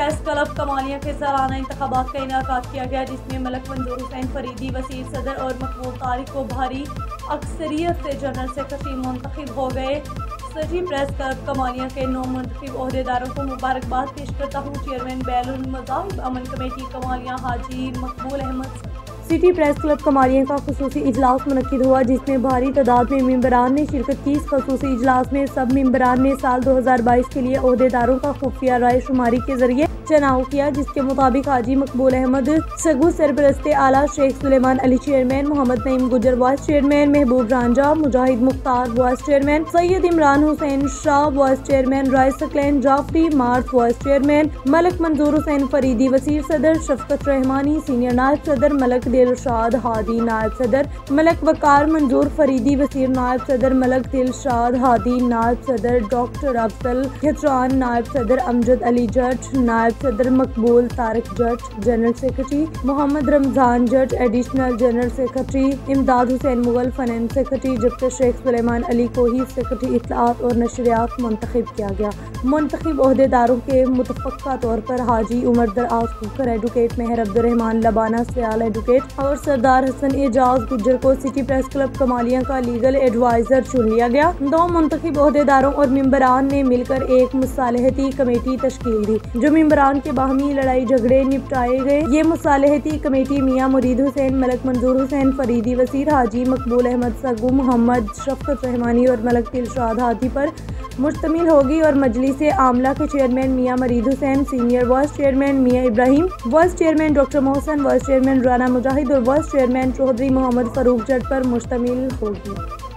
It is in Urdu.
پریس کلب کمالیہ کے سالانہ انتخابات کا انعقاد کیا گیا، جس میں ملک منظور حسین فریدی وزیر صدر اور مقبول طارق کو بھاری اکثریت سے جنرل سیکرٹری منتخب ہو گئے۔ سٹی پریس کلب کمالیہ کے نو منتخب عہدیداروں کو مبارکباد پیش کرتا ہوں چیئرمین بین المذاہب امن committee Kamalia Haji Maqbool Ahmad. City press club Kamalia کا خصوصی اجلاس منعقد ہوا، جس میں بھاری تعداد میں ممبران نے شرکت کی۔ اس خصوصی اجلاس میں سب ممبران نے سال 2022 کے لیے عہدیداروں کا خفیہ رائے شماری کے ذریعے چناؤ کیا، جس کے مطابق حاجی مقبول احمد سگو سرپرست اعلیٰ، Sheikh Sulaiman Ali chairman, Muhammad Naeem Gujjar vice chairman, Mehboob Ranjha Mujahid Mukhtar vice chairman, Syed Imran Hussain Shah vice chairman, Rais Saqlain Jafri مارس وائس چیئرمین، ملک منظور حسین فریدی وزیر صدر، شفقت رحمانی سینئر نائب صدر، ملک دلشاد ہادی نائب صدر، ملک وقار منظور فریدی وزیر نائب صدر، ملک دلشاد ہادی نائب صدر، ڈاکٹر افضل کھچران نائب صدر، امجد علی جٹ نائب صدر، Maqbool Tariq Jatt general secretary, Muhammad Ramzan Jatt additional general secretary, Imdad Hussain Mughal finance secretary, جبکہ شیخ سلیمان علی کو ہی سیکرٹری اطلاعات اور نشریات منتخب کیا گیا۔ منتخب عہدیداروں کے متفقہ طور پر حاجی عمر دراز کوکر ایڈوکیٹ، مہر عبدالرحمان لبانہ سیال ایڈوکیٹ اور سردار حسن اعجاز گجر کو سٹی پریس کلب کمالیہ کا لیگل ایڈوائزر چن لیا گیا۔ دو منتخب عہدیداروں اور ممبران نے مل کر ایک مصالحتی کمیٹی تشکیل دی، جو ممبران کے باہمی لڑائی جھگڑے نپٹائے گئے۔ یہ مصالحتی کمیٹی میاں مرید حسین، ملک منظور حسین فریدی وزیر، حاجی مقبول احمد سگو، محمد شفقت رحمانی اور ملک دلشاد ہادی پر مشتمل ہوگی اور مجلس عاملہ کے چیئرمین میاں مرید حسین، senior vice chairman Mian Ibrahim, vice chairman doctor Mohsin, vice chairman Rana Mujahid اور وائس چیئرمین چودھری محمد فاروق جٹ پر مشتمل ہوگی۔